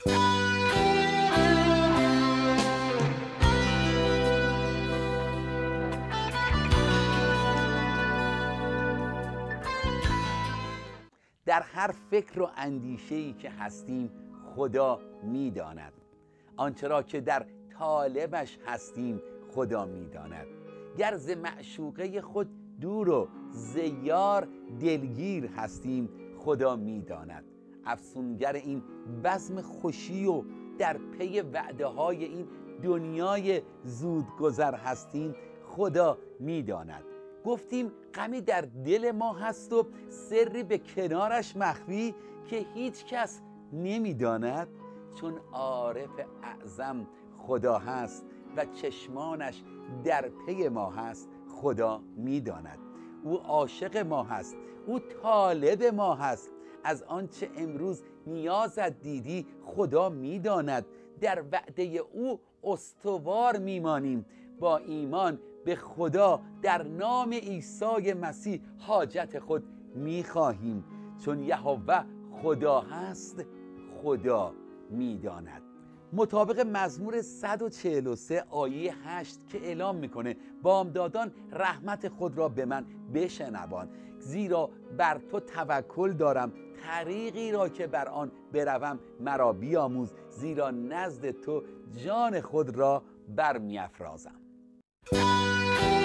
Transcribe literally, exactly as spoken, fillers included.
در هر فکر و اندیشه‌ای که هستیم خدا می‌داند. آنچه را که در طالبش هستیم خدا می‌داند. گر ز معشوقه خود دور و ز یار دلگیر هستیم خدا می‌داند. افسونگر این بزم خوشی و در پی وعده های این دنیای زودگذر هستیم خدا می‌داند. گفتیم غمی در دل ما هست و سری به کنارش مخفی که هیچ کس نمی‌داند. چون عارف اعظم خدا هست و چشمانش در پی ما هست خدا می‌داند. او عاشق ما هست، او طالب ما هست. از آنچه امروز نیازت دیدی خدا می‌داند. در وعده او استوار میمانیم. با ایمان به خدا در نام عیسی مسیح حاجت خود میخواهیم. چون یهوه خدا هست خدا میداند. مطابق مزمور صد و چهل و سه آیه هشت که اعلام میکنه بامدادان رحمت خود را به من بشنوان، زیرا بر تو توکل دارم، طریقی را که بر آن بروم مرا بیاموز، زیرا نزد تو جان خود را برمی‌افرازم.